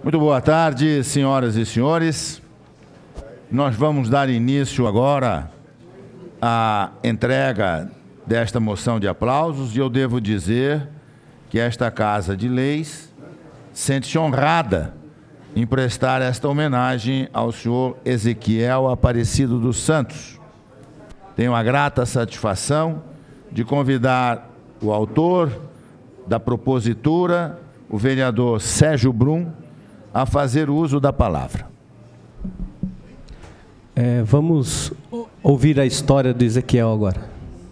Muito boa tarde, senhoras e senhores. Nós vamos dar início agora à entrega desta moção de aplausos e eu devo dizer que esta Casa de Leis sente-se honrada em prestar esta homenagem ao senhor Ezequiel Aparecido dos Santos. Tenho a grata satisfação de convidar o autor da propositura, o vereador Sérgio Brum, a fazer uso da palavra. Vamos ouvir a história do Ezequiel agora.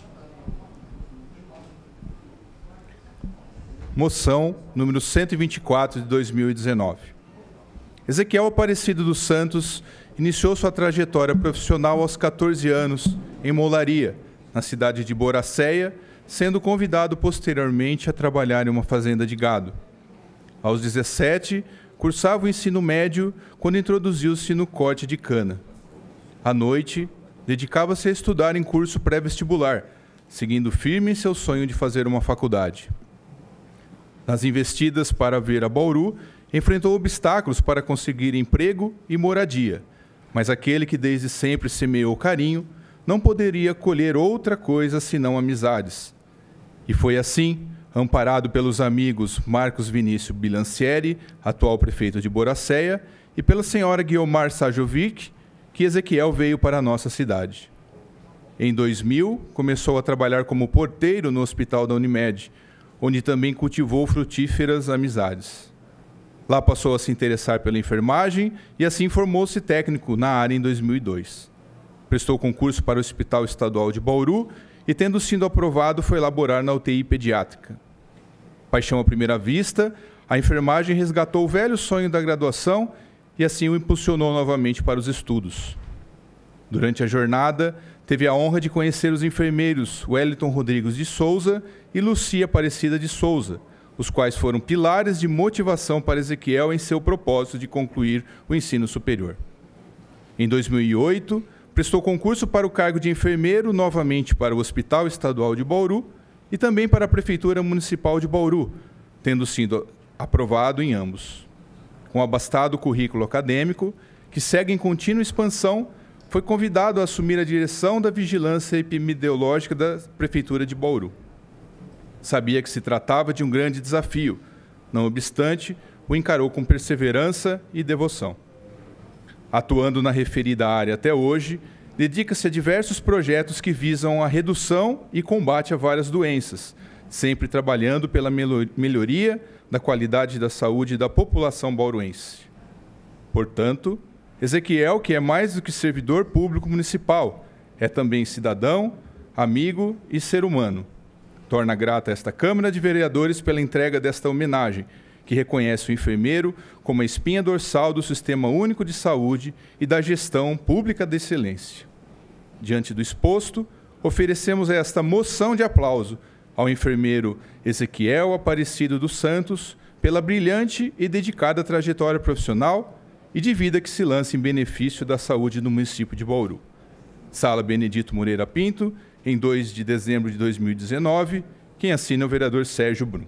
Moção número 124 de 2019. Ezequiel Aparecido dos Santos iniciou sua trajetória profissional aos 14 anos em Molaria, na cidade de Boracéia, sendo convidado posteriormente a trabalhar em uma fazenda de gado. Aos 17, cursava o ensino médio quando introduziu-se no corte de cana. À noite, dedicava-se a estudar em curso pré-vestibular, seguindo firme em seu sonho de fazer uma faculdade. Nas investidas para vir a Bauru, enfrentou obstáculos para conseguir emprego e moradia, mas aquele que desde sempre semeou carinho não poderia colher outra coisa senão amizades. E foi assim, amparado pelos amigos Marcos Vinícius Bilancieri, atual prefeito de Boracéia, e pela senhora Guiomar Sajovic, que Ezequiel veio para a nossa cidade. Em 2000, começou a trabalhar como porteiro no Hospital da Unimed, onde também cultivou frutíferas amizades. Lá passou a se interessar pela enfermagem e assim formou-se técnico na área em 2002. Prestou concurso para o Hospital Estadual de Bauru e, tendo sido aprovado, foi laborar na UTI pediátrica. Paixão à primeira vista, a enfermagem resgatou o velho sonho da graduação e assim o impulsionou novamente para os estudos. Durante a jornada, teve a honra de conhecer os enfermeiros Wellington Rodrigues de Souza e Lucia Aparecida de Souza, os quais foram pilares de motivação para Ezequiel em seu propósito de concluir o ensino superior. Em 2008, prestou concurso para o cargo de enfermeiro novamente para o Hospital Estadual de Bauru e também para a Prefeitura Municipal de Bauru, tendo sido aprovado em ambos. Com abastado currículo acadêmico, que segue em contínua expansão, foi convidado a assumir a direção da Vigilância Epidemiológica da Prefeitura de Bauru. Sabia que se tratava de um grande desafio, não obstante, o encarou com perseverança e devoção. Atuando na referida área até hoje, dedica-se a diversos projetos que visam a redução e combate a várias doenças, sempre trabalhando pela melhoria da qualidade da saúde da população bauruense. Portanto, Ezequiel, que é mais do que servidor público municipal, é também cidadão, amigo e ser humano. Torna grata esta Câmara de Vereadores pela entrega desta homenagem, que reconhece o enfermeiro como a espinha dorsal do Sistema Único de Saúde e da gestão pública de excelência. Diante do exposto, oferecemos esta moção de aplauso ao enfermeiro Ezequiel Aparecido dos Santos pela brilhante e dedicada trajetória profissional e de vida que se lança em benefício da saúde do município de Bauru. Sala Benedito Moreira Pinto, em 2 de dezembro de 2019, quem assina é o vereador Sérgio Brum.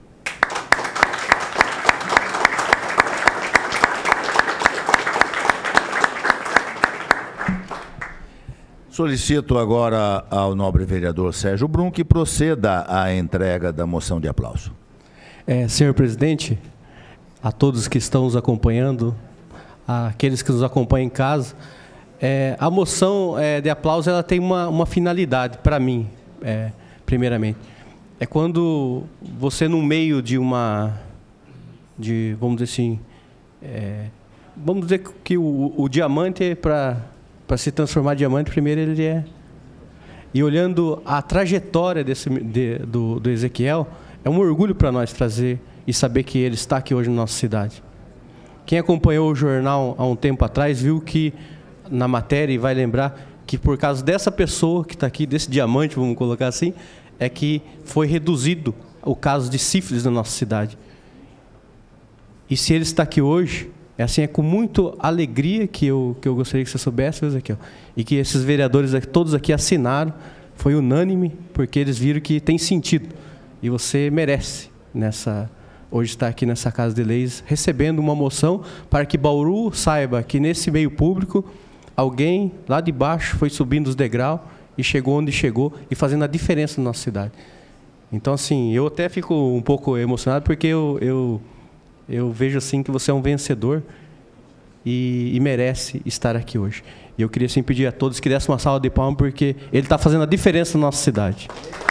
Solicito agora ao nobre vereador Sérgio Brum que proceda à entrega da moção de aplauso. Senhor presidente, a todos que estão nos acompanhando, àqueles que nos acompanham em casa, a moção de aplauso ela tem uma finalidade para mim, primeiramente. É quando você, no meio vamos dizer assim, vamos dizer que o diamante para se transformar em diamante, primeiro ele é... E olhando a trajetória do Ezequiel, é um orgulho para nós trazer e saber que ele está aqui hoje na nossa cidade. Quem acompanhou o jornal há um tempo atrás, viu que na matéria, e vai lembrar, que por causa dessa pessoa que está aqui, desse diamante, vamos colocar assim, é que foi reduzido o caso de sífilis na nossa cidade. E se ele está aqui hoje... É com muita alegria que eu gostaria que você soubesse, Ezequiel, e que esses vereadores todos aqui assinaram, foi unânime, porque eles viram que tem sentido, e você merece hoje está aqui nessa Casa de Leis, recebendo uma moção para que Bauru saiba que nesse meio público, alguém lá de baixo foi subindo os degraus e chegou onde chegou e fazendo a diferença na nossa cidade. Então, assim, eu até fico um pouco emocionado porque eu vejo assim que você é um vencedor e merece estar aqui hoje. E eu queria assim, pedir a todos que dessem uma salva de palmas porque ele está fazendo a diferença na nossa cidade.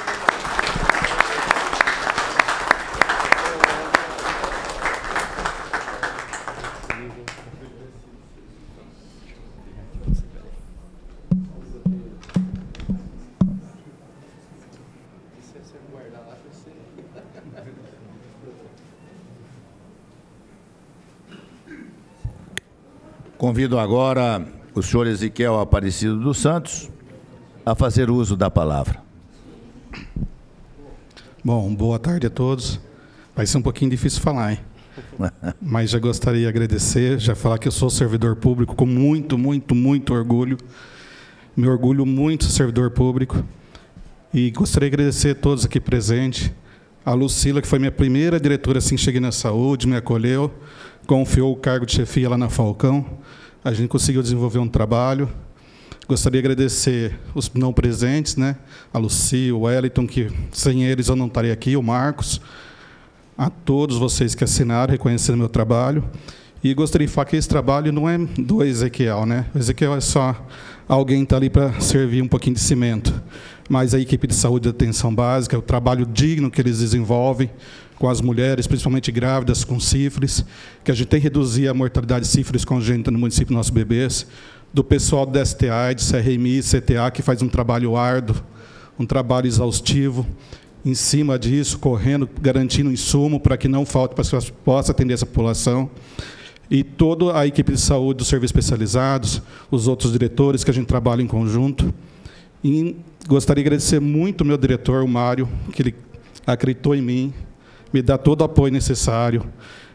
Convido agora o senhor Ezequiel Aparecido dos Santos a fazer uso da palavra. Bom, boa tarde a todos. Vai ser um pouquinho difícil falar, hein? Mas já gostaria de agradecer, já falar que eu sou servidor público com muito, muito, muito orgulho. Me orgulho muito de servidor público. E gostaria de agradecer a todos aqui presentes. A Lucila, que foi minha primeira diretora assim que cheguei na saúde, me acolheu, confiou o cargo de chefia lá na Falcão. A gente conseguiu desenvolver um trabalho. Gostaria de agradecer os não presentes, né? A Luci, o Wellington, que sem eles eu não estaria aqui, o Marcos, a todos vocês que assinaram, reconhecendo meu trabalho. E gostaria de falar que esse trabalho não é do Ezequiel, né? O Ezequiel é só alguém que está ali para servir um pouquinho de cimento. Mas a equipe de saúde e atenção básica, o trabalho digno que eles desenvolvem com as mulheres, principalmente grávidas com sífilis, que a gente tem que reduzir a mortalidade de sífilis congênita no município dos nossos bebês, do pessoal do STA, de CRMI, CTA, que faz um trabalho árduo, um trabalho exaustivo, em cima disso, correndo, garantindo insumo para que não falte, para que elas possam atender essa população. E toda a equipe de saúde dos serviços especializados, os outros diretores que a gente trabalha em conjunto. E gostaria de agradecer muito ao meu diretor, o Mário, que ele acreditou em mim, me dá todo o apoio necessário,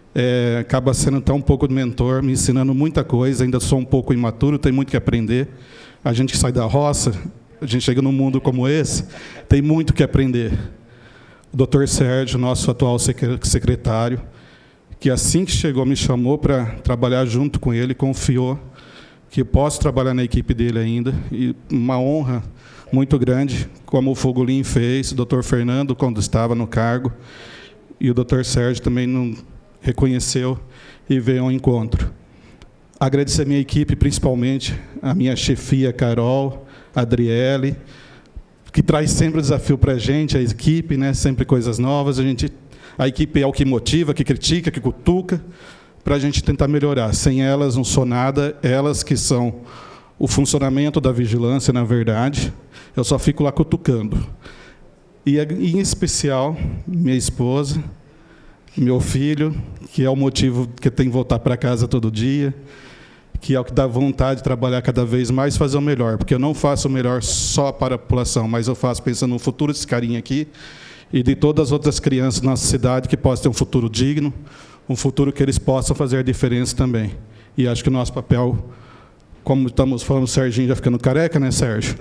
acaba sendo até um pouco de mentor, me ensinando muita coisa, ainda sou um pouco imaturo, tenho muito que aprender. A gente que sai da roça, a gente chega num mundo como esse, tem muito que aprender. O Dr. Sérgio, nosso atual secretário, que assim que chegou me chamou para trabalhar junto com ele, confiou que posso trabalhar na equipe dele ainda, e uma honra muito grande, como o Fogolin fez, o Dr. Fernando, quando estava no cargo, e o Dr. Sérgio também não reconheceu e veio ao encontro. Agradecer a minha equipe, principalmente a minha chefia, Carol, a Adriele, que traz sempre o desafio para a gente, a equipe, né? Sempre coisas novas. A equipe é o que motiva, que critica, que cutuca, para a gente tentar melhorar. Sem elas, não sou nada. Elas que são o funcionamento da vigilância, na verdade. Eu só fico lá cutucando. E, em especial, minha esposa, meu filho, que é o motivo que eu tenho que voltar para casa todo dia, que é o que dá vontade de trabalhar cada vez mais, fazer o melhor. Porque eu não faço o melhor só para a população, mas eu faço pensando no futuro desse carinha aqui e de todas as outras crianças da nossa cidade que possam ter um futuro digno, um futuro que eles possam fazer a diferença também. E acho que o nosso papel, como estamos falando, o Serginho já ficando careca, né, Sérgio?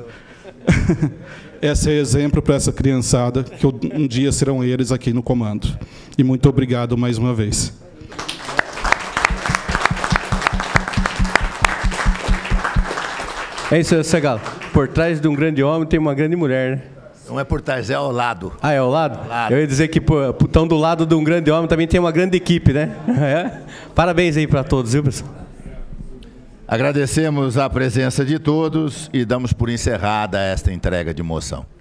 É ser exemplo para essa criançada, que um dia serão eles aqui no comando. E muito obrigado mais uma vez. É isso, Segalo. Por trás de um grande homem tem uma grande mulher, né? Não é por trás, é ao lado. Ah, é ao lado? Ao lado. Eu ia dizer que tão do lado de um grande homem também tem uma grande equipe, né? É? Parabéns aí para todos, viu, pessoal? Agradecemos a presença de todos e damos por encerrada esta entrega de moção.